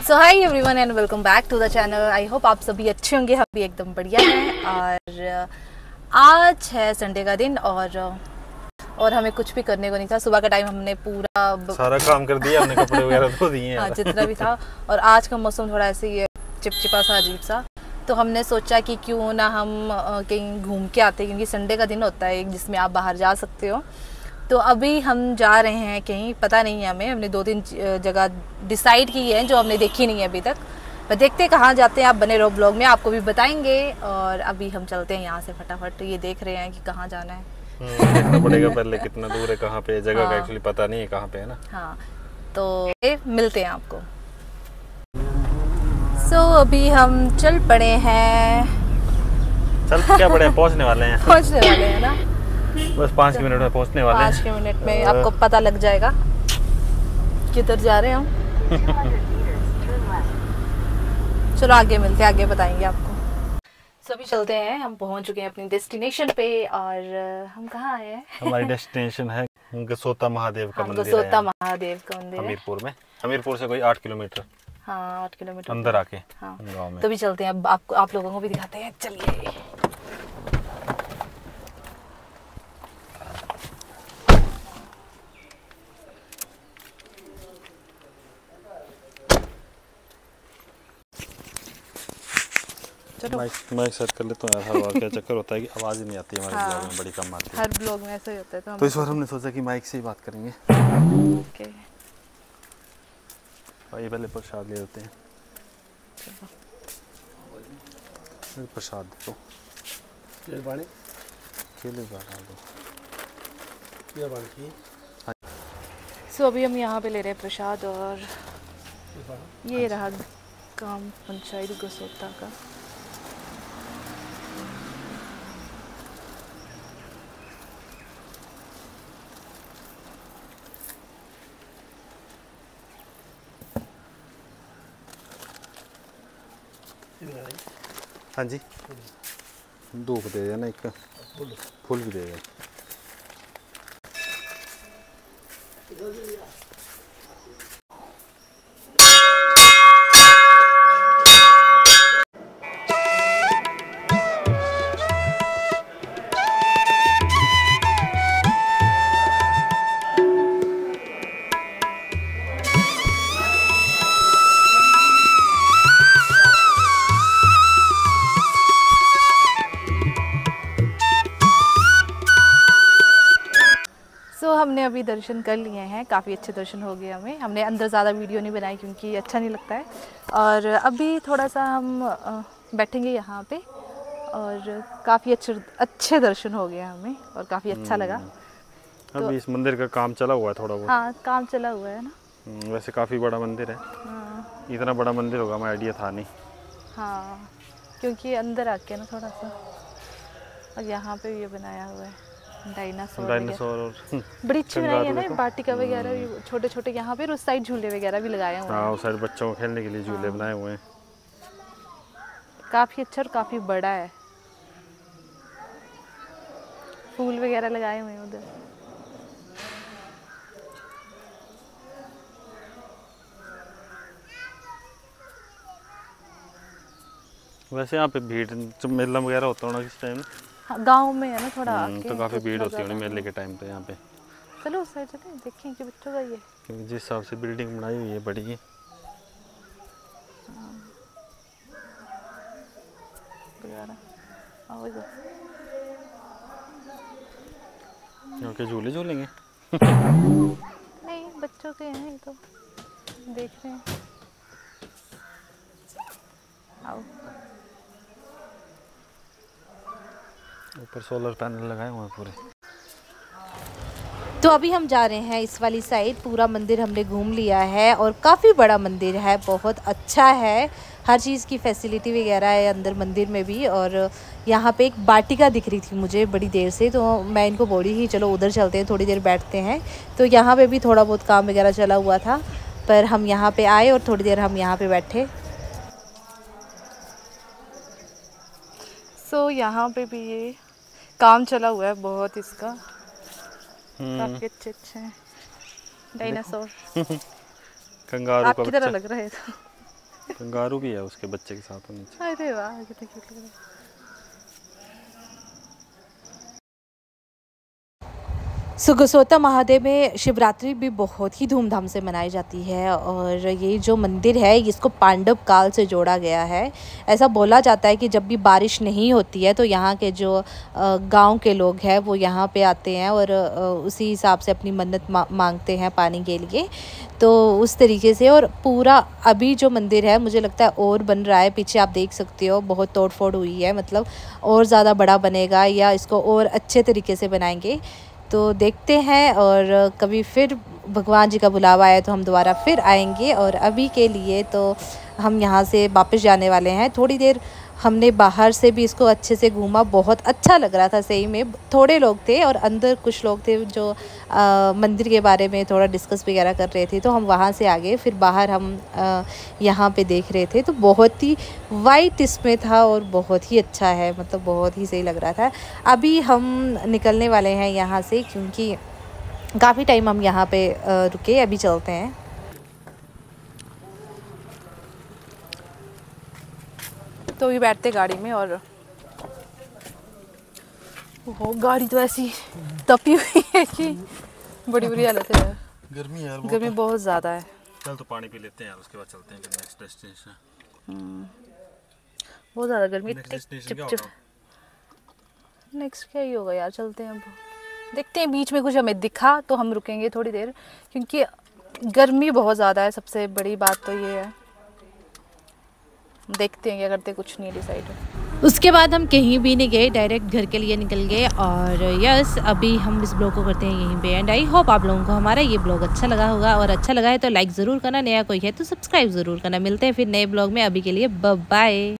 So hi everyone and welcome back to the channel. I hope आप सभी अच्छे होंगे, हम भी एकदम बढ़िया हैं। और आज है संडे का दिन और हमें कुछ भी करने को नहीं था। सुबह का टाइम हमने पूरा सारा काम कर दिया, हमने कपड़े वगैरह धो दिए हैं। हाँ, जितना भी था। और आज का मौसम थोड़ा ऐसे ही है, चिपचिपा सा, अजीब सा। तो हमने सोचा कि क्यों ना हम कहीं घूम के आते, क्योंकि संडे का दिन होता है जिसमें आप बाहर जा सकते हो। तो अभी हम जा रहे हैं कहीं, पता नहीं है हमें। हमने 2-3 जगह डिसाइड की है जो हमने देखी नहीं है अभी तक। पर देखते हैं कहाँ जाते हैं। आप बने रहो ब्लॉग में, आपको भी बताएंगे। और अभी हम चलते हैं यहाँ से फटाफट। ये देख रहे हैं कि कहाँ जाना है। देखना पड़ेगा पहले कितना दूर है, कहाँ पे है जगह का एक्चुअली पता नहीं है कहाँ पे है ना। हाँ, तो मिलते हैं आपको। सो अभी हम चल पड़े हैं। चल क्या पड़े, पहुँचने वाले हैं। पहुँचने वाले हैं ना, बस 5 मिनट में पहुँचने वाले हैं। 5 मिनट में आपको पता लग जाएगा किधर जा रहे हैं हम। चलो आगे मिलते हैं, आगे बताएंगे आपको। सभी चलते हैं, हम पहुंच चुके हैं अपनी डेस्टिनेशन पे। और हम कहाँ आए हैं? हमारी डेस्टिनेशन है गसोता महादेव का मंदिर है। गसोता महादेव का मंदिर है हमीरपुर में। हमीरपुर से कोई 8 किलोमीटर। हाँ, 8 किलोमीटर अंदर आके। हाँ, गाँव में। तो भी चलते हैं। अब आप लोगों को भी दिखाते हैं, चलिए। माइक सेट कर लेता हूँ यार, हर बार क्या चक्कर होता है कि आवाज़ ही नहीं आती हमारे हाँ, ब्लॉग में, बड़ी कम आती है। हर ब्लॉग में ऐसा ही होता है। तो इस बार हमने सोचा कि माइक से ही बात करेंगे। ओके। भाई पहले प्रसाद ले लेते हैं। प्रसाद दो, केले दो। सो अभी हम यहाँ पे ले रहे हैं प्रसाद। और ये रहा ग्राम पंचायत गसोता का। हाँ जी, धूप दे देना, एक फूल भी दे देना। सो हमने अभी दर्शन कर लिए हैं, काफ़ी अच्छे दर्शन हो गए हमें। हमने अंदर ज़्यादा वीडियो नहीं बनाई क्योंकि अच्छा नहीं लगता है। और अभी थोड़ा सा हम बैठेंगे यहाँ पे। और काफ़ी अच्छे दर्शन हो गए हमें और काफ़ी अच्छा लगा। तो अभी इस मंदिर का काम चला हुआ है थोड़ा बहुत। हाँ, काम चला हुआ है ना। वैसे काफ़ी बड़ा मंदिर है। हाँ, इतना बड़ा मंदिर होगा हमें आइडिया था नहीं। हाँ, क्योंकि अंदर आके ना थोड़ा सा। और यहाँ पे ये बनाया हुआ है डायनासोर और बड़ी अच्छी बनाई है ना, देखो। वाटिका वगैरह छोटे छोटे यहाँ पे। उस साइड झूले वगैरह भी लगाए हुए हैं। हाँ, उस साइड बच्चों को खेलने के लिए झूले बनाए हुए हैं। काफ़ी अच्छा और काफ़ी बड़ा है। फूल वगैरह लगाए हुए हैं उधर। वैसे यहाँ पे भीड़ जब मेला वगैरह होता होगा किस टाइम? हाँ, गांव में है ना थोड़ा आके, तो काफ़ी भीड़ होती है है मेले के टाइम पे यहाँ पे। चलो उस साइड चले, देखें कि बच्चों का ये। क्योंकि जिस हिसाब से बिल्डिंग बनाई हुई है बड़ी है। क्योंकि झूले झूलेंगे। नहीं, बच्चों के हैं ये, तो देख रहे हैं। आओ। ऊपर सोलर पैनल लगाए हुए हैं पूरे। तो अभी हम जा रहे हैं इस वाली साइड। पूरा मंदिर हमने घूम लिया है और काफ़ी बड़ा मंदिर है, बहुत अच्छा है। हर चीज़ की फैसिलिटी वगैरह है अंदर मंदिर में भी। और यहाँ पे एक वाटिका दिख रही थी मुझे बड़ी देर से, तो मैं इनको बोली ही चलो उधर चलते हैं, थोड़ी देर बैठते हैं। तो यहाँ पे भी थोड़ा बहुत काम वगैरह चला हुआ था, पर हम यहाँ पे आए और थोड़ी देर हम यहाँ पे बैठे। सो यहाँ पे भी ये काम चला हुआ है बहुत इसका। काफी अच्छे हैं डायनासोर। कंगारू का आपकी तरह बच्चा। लग रहा है। कंगारू भी है उसके बच्चे के साथ नीचे। अरे वाह कितना क्यूट लग रहा है। सुगसोता महादेव में शिवरात्रि भी बहुत ही धूमधाम से मनाई जाती है और ये जो मंदिर है इसको पांडव काल से जोड़ा गया है। ऐसा बोला जाता है कि जब भी बारिश नहीं होती है तो यहाँ के जो गांव के लोग हैं वो यहाँ पे आते हैं और उसी हिसाब से अपनी मन्नत मांगते हैं पानी के लिए। तो उस तरीके से और पूरा अभी जो मंदिर है मुझे लगता है और बन रहा है। पीछे आप देख सकते हो बहुत तोड़ फोड़ हुई है, मतलब और ज़्यादा बड़ा बनेगा या इसको और अच्छे तरीके से बनाएंगे। तो देखते हैं और कभी फिर भगवान जी का बुलावा आए तो हम दोबारा फिर आएंगे। और अभी के लिए तो हम यहाँ से वापस जाने वाले हैं। थोड़ी देर हमने बाहर से भी इसको अच्छे से घूमा, बहुत अच्छा लग रहा था सही में। थोड़े लोग थे और अंदर कुछ लोग थे जो मंदिर के बारे में थोड़ा डिस्कस वगैरह कर रहे थे, तो हम वहाँ से आ गए। फिर बाहर हम यहाँ पे देख रहे थे तो बहुत ही वाइट इसमें था और बहुत ही अच्छा है, मतलब बहुत ही सही लग रहा था। अभी हम निकलने वाले हैं यहाँ से क्योंकि काफ़ी टाइम हम यहाँ पे रुके। अभी चलते हैं। तो ये बैठते गाड़ी में और वो गाड़ी तो ऐसी तपी हुई है कि बड़ी बुरी हालत है। गर्मी यार, गर्मी बहुत ज़्यादा है। चल तो पानी पी लेते हैं यार, उसके बाद चलते हैं नेक्स्ट डेस्टिनेशन। बहुत ज़्यादा गर्मी। नेक्स्ट नेक्स्ट क्या ही होगा यार, चलते हैं अब। देखते हैं बीच में कुछ हमें दिखा तो हम रुकेंगे थोड़ी देर क्योंकि गर्मी बहुत ज़्यादा है। सबसे बड़ी बात तो ये है, देखते हैं क्या करते, कुछ नहीं डिसाइड। उसके बाद हम कहीं भी नहीं गए, डायरेक्ट घर के लिए निकल गए। और यस, अभी हम इस ब्लॉग को करते हैं यहीं पे एंड। आई होप आप लोगों को हमारा ये ब्लॉग अच्छा लगा होगा और अच्छा लगा है तो लाइक ज़रूर करना, नया कोई है तो सब्सक्राइब ज़रूर करना। मिलते हैं फिर नए ब्लॉग में, अभी के लिए बाय बाय।